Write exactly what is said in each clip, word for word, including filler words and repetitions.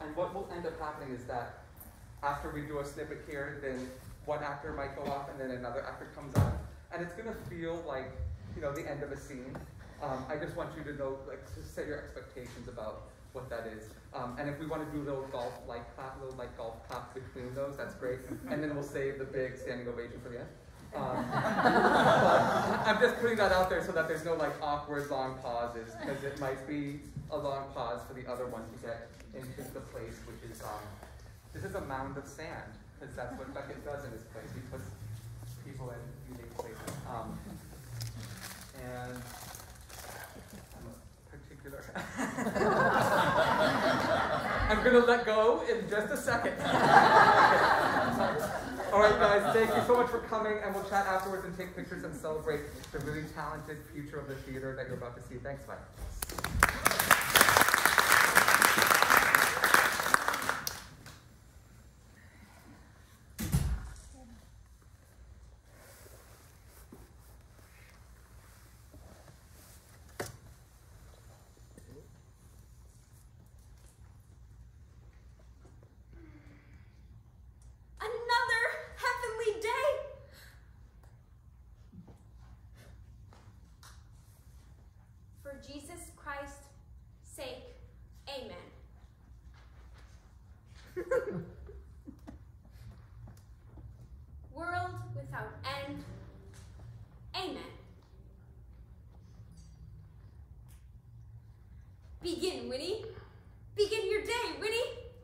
And what will end up happening is that after we do a snippet here, then one actor might go off and then another actor comes on. And it's gonna feel like, you know, the end of a scene. Um, I just want you to know, like, to set your expectations about what that is. Um, and if we want to do a little golf like clap, little like golf clap between those, that's great. And then we'll save the big standing ovation for the end. Um, but I'm just putting that out there so that there's no like awkward long pauses, because it might be a long pause for the other one to get into the place, which is, um, this is a mound of sand, because that's what Beckett does in this place. He puts people in unique places. Um, and I'm a particular... I'm going to let go in just a second. All right, guys, thank you so much for coming, and we'll chat afterwards and take pictures and celebrate the really talented future of the theater that you're about to see. Thanks, bye. Jesus Christ's sake, amen. World without end, amen. Begin, Winnie. Begin your day, Winnie.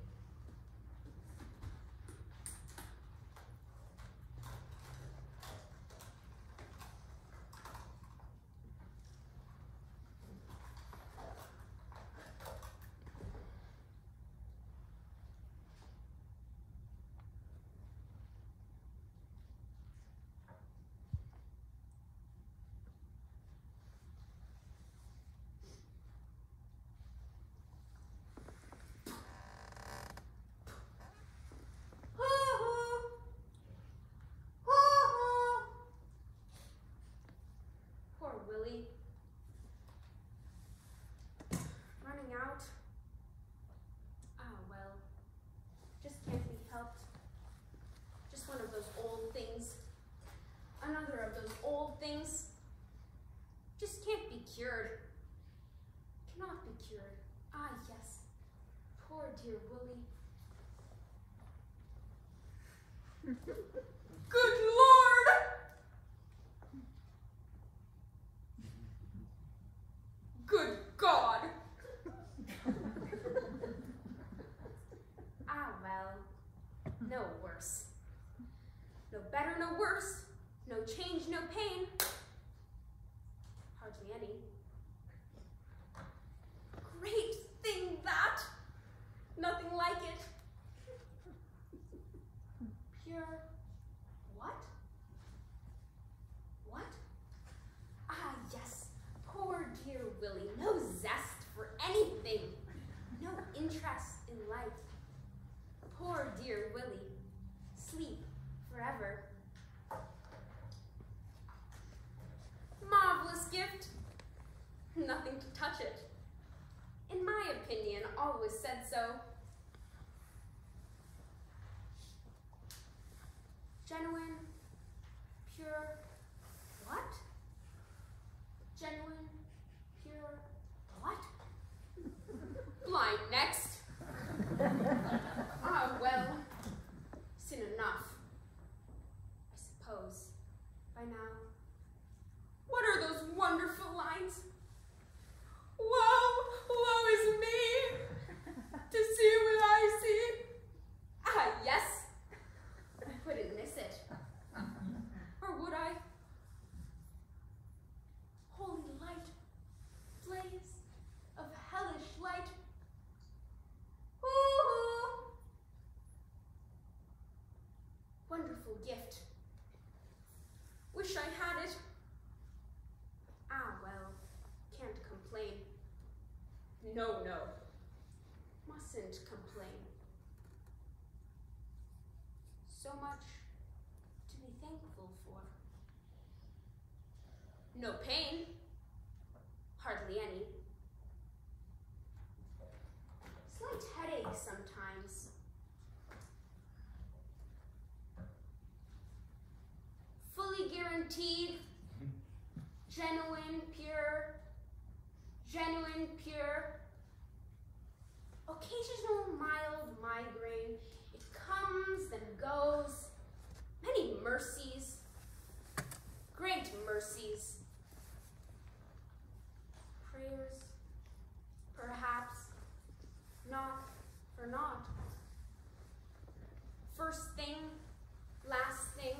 Running out? Ah, well, just can't be helped. Just one of those old things. Another of those old things. Just can't be cured. Cannot be cured. Ah, yes. Poor dear Willie. Good Lord! Good God! Ah, well, no worse. No better, no worse. No change, no pain. Hardly any. Great thing that! Nothing like it. Pure what? What? Ah, yes. Poor dear Willie, no zest for anything, no interest in life. Poor dear Willie, sleep forever. Marvelous gift, nothing to touch it. In my opinion, always said so. Genuine, pure, what? Genuine, pure, what? Blind next. Ah, well, sin enough, I suppose, by now. What are those wonderful lines? Woe, woe is me, to see what I see. Ah, yes, I wouldn't miss it. Or would I? Holy light, blaze of hellish light. Ooh! Wonderful gift. Wish I had it. Ah, well, can't complain. No, no, mustn't complain. So much to be thankful for. No pain, hardly any. Slight headache sometimes. guaranteed, genuine, pure, genuine, pure. Occasional mild migraine, it comes and goes. Many mercies, great mercies. Prayers, perhaps, not for naught. First thing, last thing.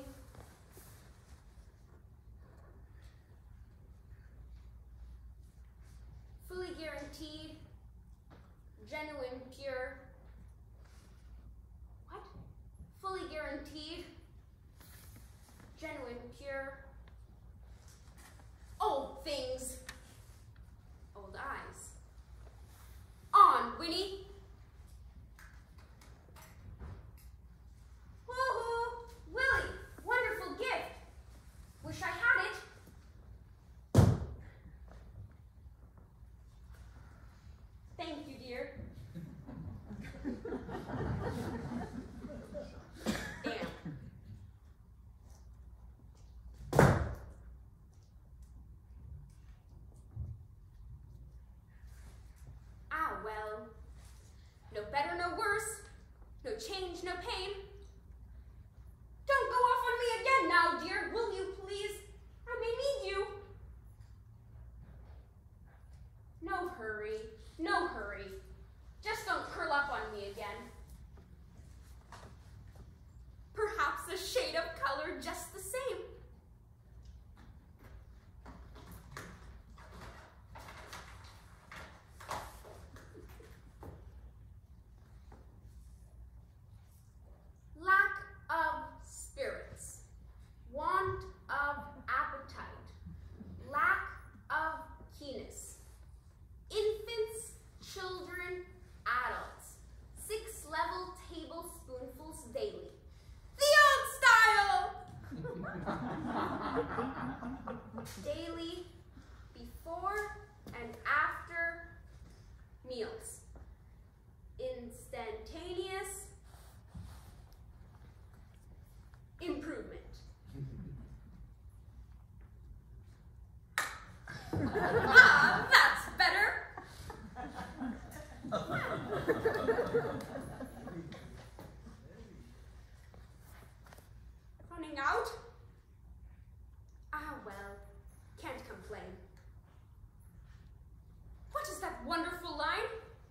Fully guaranteed, genuine, pure. What? Fully guaranteed, genuine, pure. Old things, old eyes. On, Winnie. Woohoo! Willie, wonderful gift. Wish I had it. Thank you, dear. Damn. Ah, well. No better, no worse. No change, no pain. Don't go off on me again now, dear. Will you, please? I may need you. No hurry. No hurry. Just don't curl up on me again. Perhaps a shade of color just the same. Lack of spirits. Want of appetite. Lack of keenness. Infants, children, adults. Six level tablespoonfuls daily. The old style! Daily, before and after meals. Instantaneous improvement. Ah, that's better. Running out? Ah, well, can't complain. What is that wonderful line?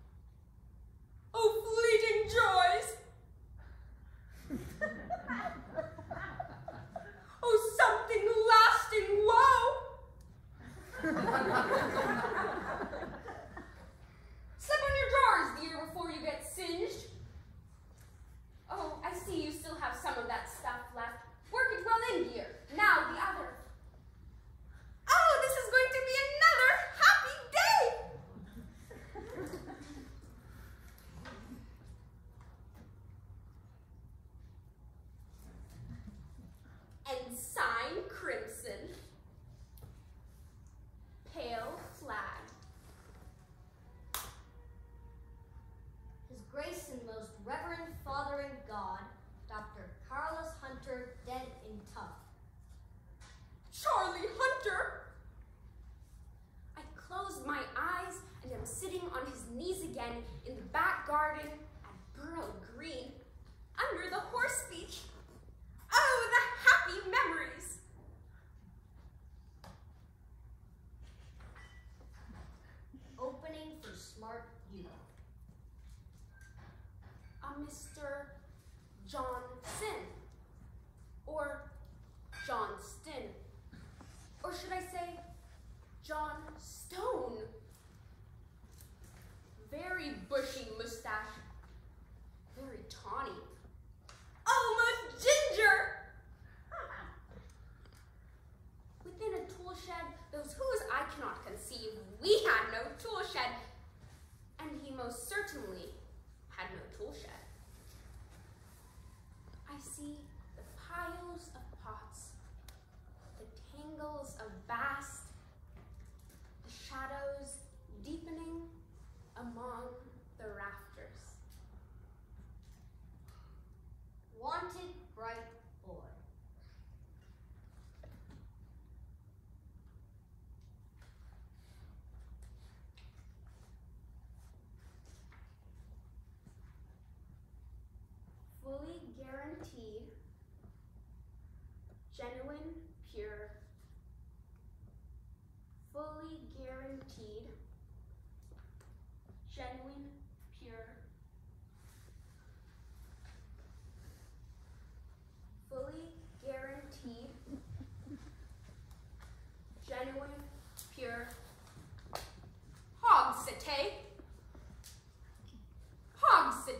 Oh, fleeting joys! Oh, something lasting woe! Slip on your drawers, dear, before you get singed. Oh, I see you still have some of that stuff left. Work it well in, dear. Now the other. Oh, this is going to be another happy day! Ensign crimson, pale flag. His Grace and Most Reverend Father in God, Doctor Carlos Hunter, dead in tough. Charlie Hunter! I closed my eyes and am sitting on his knees again in the back garden at Borough Green, under the horse beach. Oh, the happy memories! Opening for smart youth. A Mister Johnson, or Johnston, or should I say John Stone. Very bushy mustache, very tawny, almost ginger. Within a tool shed, those whose I cannot conceive, we had no tool shed, and he most certainly had no tool shed. I see the piles of pots, the tangles of bast, the shadows deepening among the rafters. Wanted bright boy.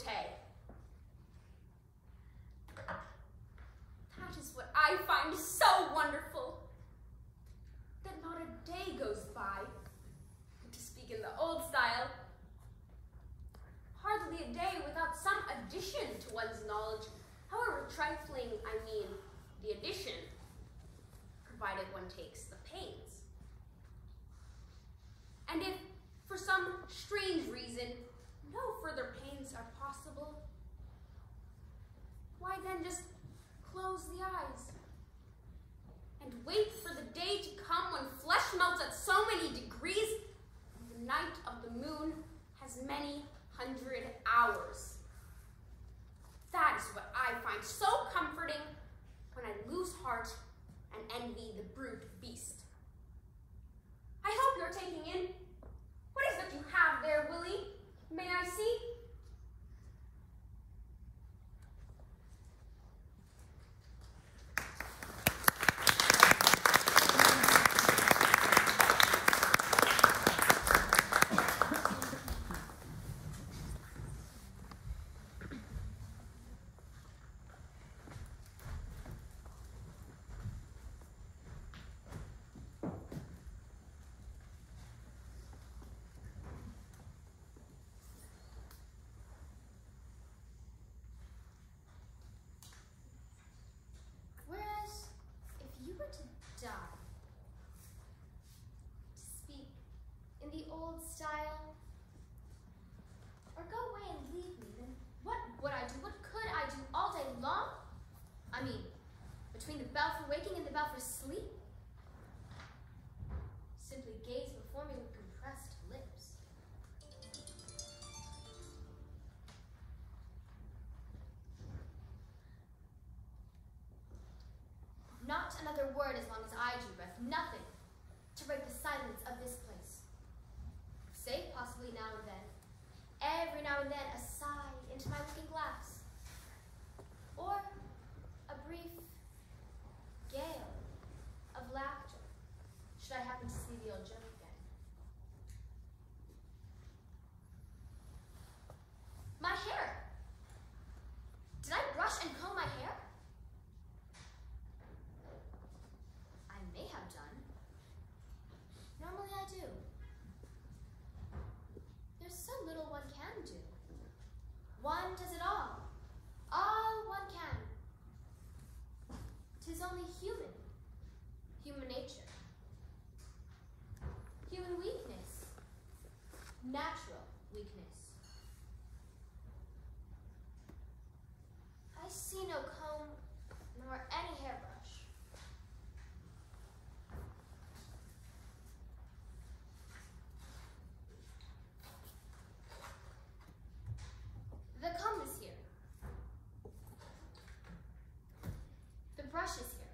naivete. That is what I find so wonderful, that not a day goes by, to speak in the old style, hardly a day without some addition to one's knowledge, however trifling, I mean, the addition, provided one takes the pains. And if, for some strange reason, no further pains are possible, why then just close the eyes and wait for the day to come when flesh melts at so many degrees and the night of the moon has many hundred hours. That is what I find so comforting when I lose heart and envy the brute beast. I hope you're taking in. What is it you have there, Willie? May I see? Style, or go away and leave me, then what would I do? What could I do all day long? I mean, between the bell for waking and the bell for sleep? Simply gaze before me with compressed lips. Not another word as long as I drew breath, nothing to break the silence of this place. Save possibly now and then, every now and then a sigh into my looking glass, or a brief gale of laughter, should I happen to see the old joke again. My hair! Did I brush and comb my hair? I may have done. Normally I do. There's so little one can do. One does it all. All one can. 'Tis only human. Human nature. Human weakness. Natural weakness. I see no comb nor any hairbrush. The comb is here. The brush is here.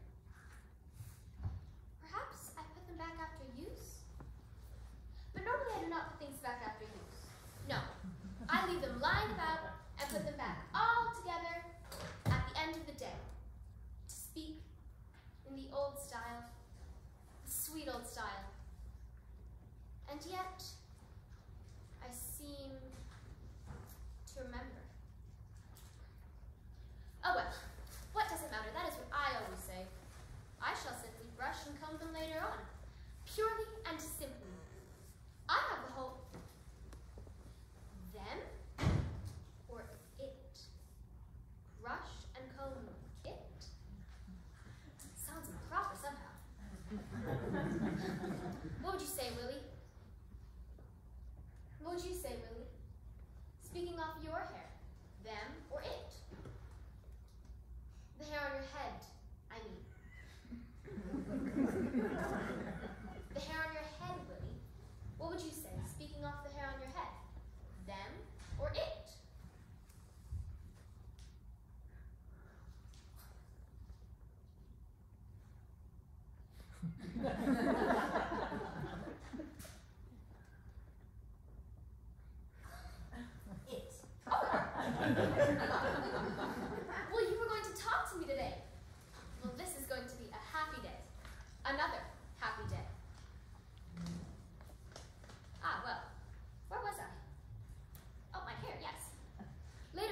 Perhaps I put them back after use? But normally I do not put things back after use. No, I leave them lying about and put them back all together at the end of the day. To speak in the old style, the sweet old style. And yet, I seem to remember. Oh well, what does it matter? That is what I always say. I shall simply brush and comb them later on, purely and simply. I have the whole them or it. Brush and comb it. Sounds improper somehow. What would you say, Willie? What would you say, Willie? Speaking off your hair, them or it? The hair on your head, I mean. The hair on your head, Willie. What would you say, speaking off the hair on your head? Them or it? It. Oh. Well, you were going to talk to me today. Well, this is going to be a happy day. Another happy day. Ah, well, where was I? Oh, my hair, yes. Later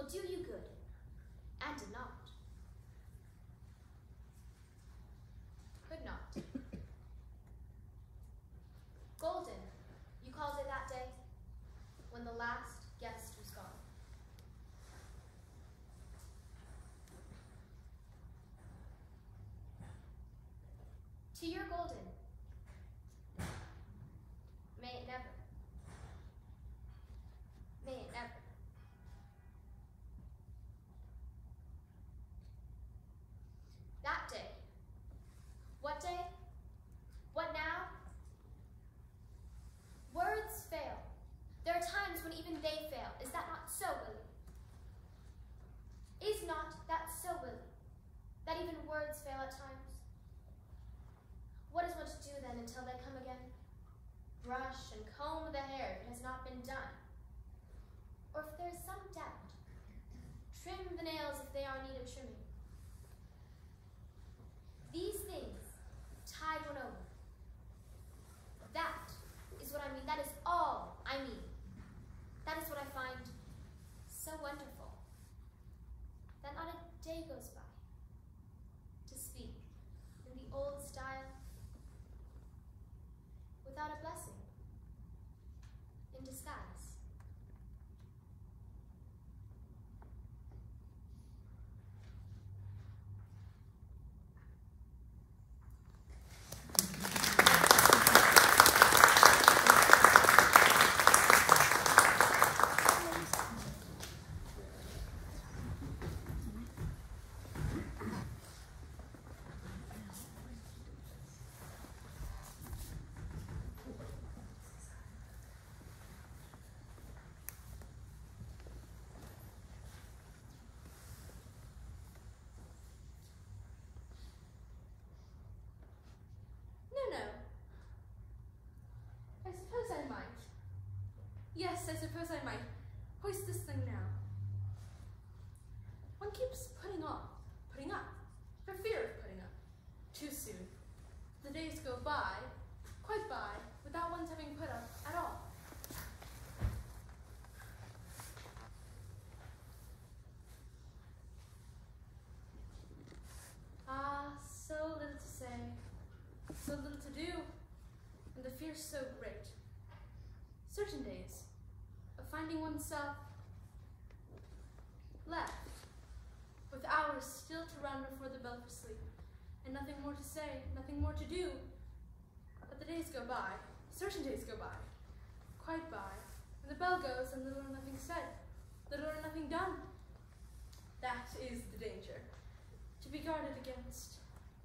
will do you good, and did not. Could not. Golden, you called it that day, when the last guest was gone. To your golden, may it never, may it never. That day, what day? What now? Words fail. There are times when even they fail. Is that not so, Willie? Is not that so, Willie? That even words fail at times? What is one to do then until they come again? Brush and comb the hair if it has not been done. Or if there is some doubt, trim the nails if they are in need of trimming. These things tide one over. That is what I mean. That is all I mean. That is what I find so wonderful. That not a day goes by, to speak in the old style, without a blessing, in disguise. Yes, I suppose I might. Hoist this thing now. One keeps putting off, putting up, for fear of putting up. Too soon. The days go by, quite by, without one's having put up at all. Ah, so little to say, so little to do, and the fear so great. Certain days of finding oneself left, with hours still to run before the bell for sleep, and nothing more to say, nothing more to do. But the days go by, certain days go by, quite by, and the bell goes and little or nothing said, little or nothing done. That is the danger, to be guarded against.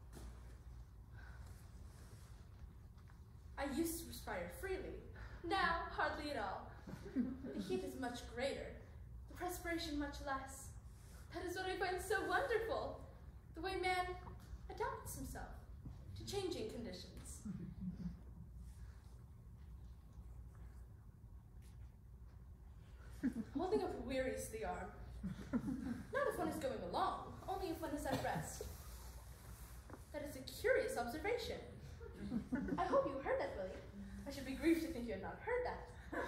I used to perspire freely, now hardly at all. The heat is much greater, the perspiration much less. That is what I find so wonderful, the way man adapts himself to changing conditions. Holding up wearies the arm. Not if one is going along, only if one is at rest. That is a curious observation. I hope you heard that, Willie. I should be grieved to think you had not heard that.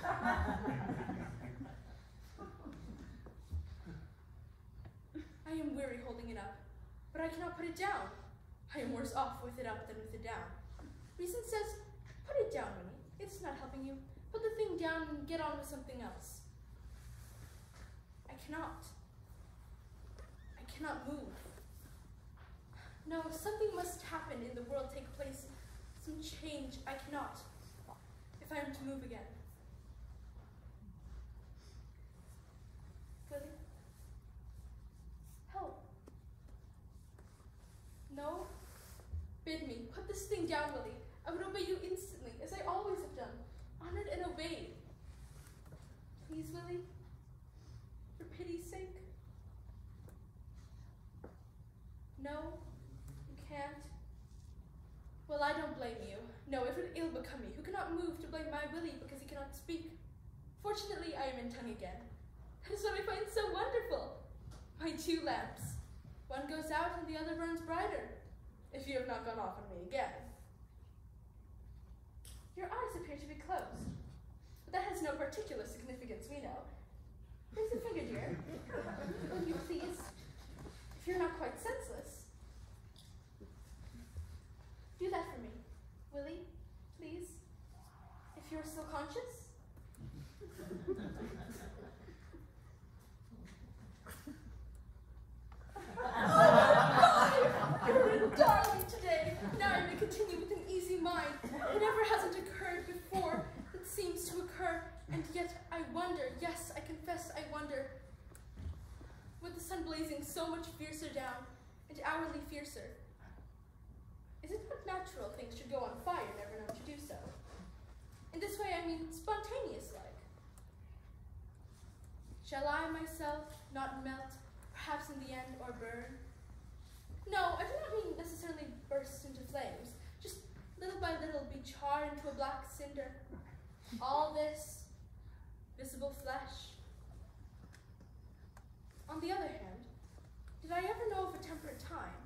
I am weary holding it up, but I cannot put it down. I am worse off with it up than with it down. Reason says, put it down, Winnie. It's not helping you. Put the thing down and get on with something else. I cannot. I cannot move. No, something must happen in the world, take place. Some change. I cannot. If I am to move again. Willie? Help. No? Bid me. Put this thing down, Willie. I would obey you instantly, as I always have done. Honored and obeyed. Please, Willie? For pity's sake? No? You can't? Well, I don't blame you. No, it would ill become me, who cannot move, to blame my Willie because he cannot speak. Fortunately, I am in tongue again. That is what I find so wonderful. My two lamps. One goes out and the other burns brighter, if you have not gone off on me again. Your eyes appear to be closed, but that has no particular significance, we know. Here's a finger, dear. Will you please, if you're not quite senseless, do that for me. Willie, please, if you're still conscious. Darling today. Now I may continue with an easy mind. Whatever hasn't occurred before, it seems to occur, and yet I wonder, yes, I confess I wonder, with the sun blazing so much fiercer down, and hourly fiercer, is it not natural things should go on fire, never known to do so? In this way, I mean spontaneous-like. Shall I myself not melt, perhaps in the end, or burn? No, I do not mean necessarily burst into flames, just little by little be charred into a black cinder. All this, visible flesh. On the other hand, did I ever know of a temperate time?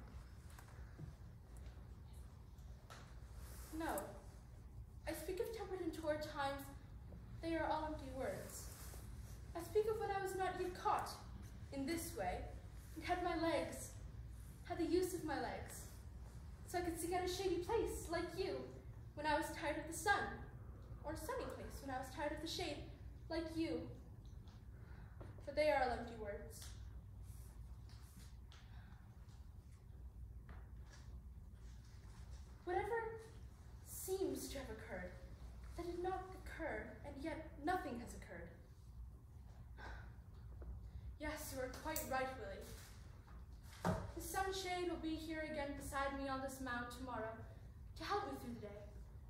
No. I speak of temperate and torrid times, they are all empty words. I speak of when I was not yet caught, in this way, and had my legs, had the use of my legs, so I could seek out a shady place, like you, when I was tired of the sun, or a sunny place when I was tired of the shade, like you. But they are all empty words. Whatever seems to have occurred, that did not occur, and yet nothing has occurred. Yes, you are quite right, Willie. The sunshade will be here again beside me on this mount tomorrow to help me through the day.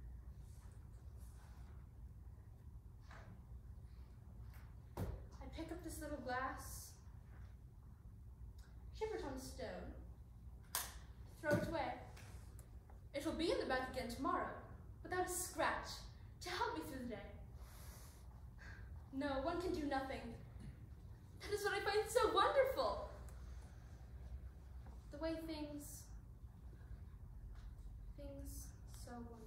I pick up this little glass, ship it on the stone, throw it away. It will be in the bag again tomorrow, without a scratch, to help me through the day. No, one can do nothing. That is what I find so wonderful. The way things, things so wonderful.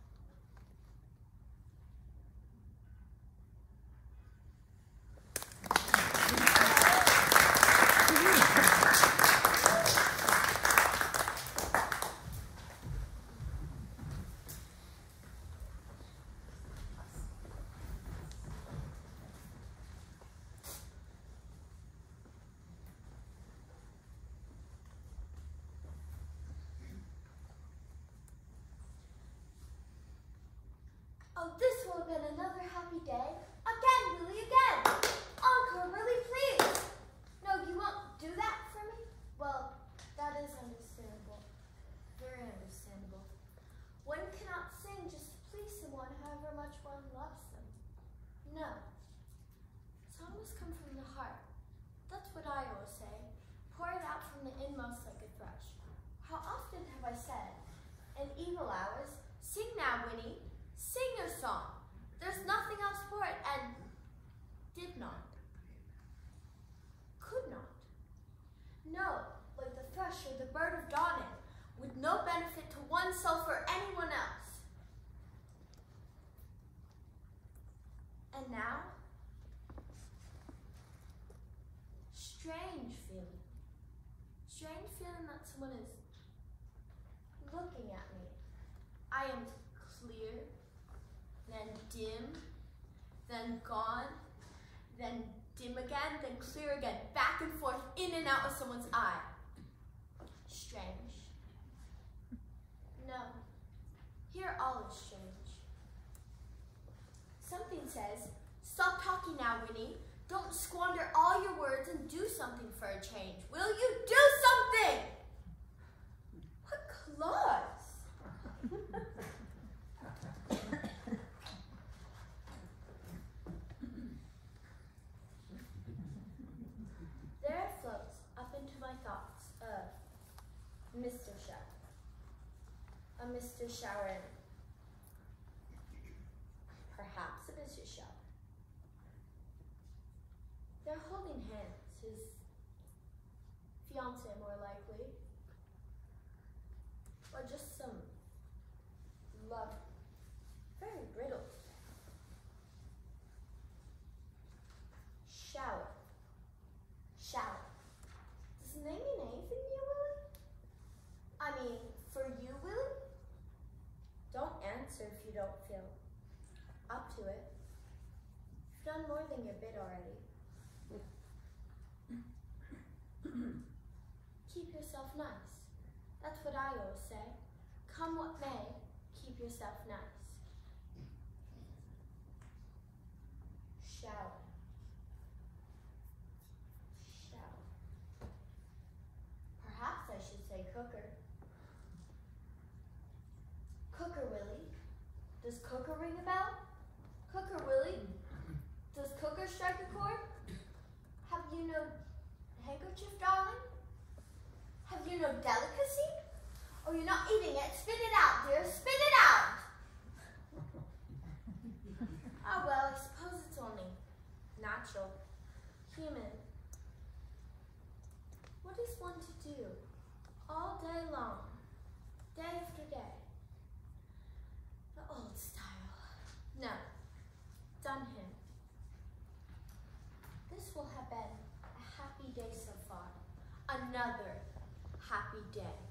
Oh, this will have been another happy day. Again, Willie, again. Encore, Willie, please. No, you won't do that for me? Well, that is understandable. Very understandable. One cannot sing just to please someone, however much one loves them. No. Song must come from the heart. That's what I always say. Pour it out from the inmost like a thrush. How often have I said, in evil hours, sing now, Winnie. Sing your song. There's nothing else for it, and did not. Could not. No, like the thrush or the bird of dawning, with no benefit to oneself or anyone else. And now, strange feeling. Strange feeling that someone is looking at me. I am clear, then dim, then gone, then dim again, then clear again, back and forth, in and out of someone's eye. Strange. No, here all is strange. Something says, stop talking now, Winnie. Don't squander all your words and do something for a change. Will you do something? What claws? There floats up into my thoughts a Mister Shower. A Mister Shower. Perhaps a Missus Shower. They're holding hands, his fiancée more likely. Or just some love, very brittle. Shower. Does name mean anything to you, Willie? I mean, for you, Willie? Don't answer if you don't feel up to it. You've done more than your bit already. Keep yourself nice. That's what I always say. Come what may, keep yourself nice. Shower. Shower. Perhaps I should say cooker. Cooker, Willie. Does cooker ring a bell? Cooker, Willie. Does cooker strike a chord? Have you no handkerchief, darling? Have you no delicacy? Oh, you're not eating it. Spit it out, dear. Spit it out! Ah, well, I suppose it's only natural, human. What is one to do all day long, day after day? The old style. No, done him. This will have been a happy day so far. Another happy day.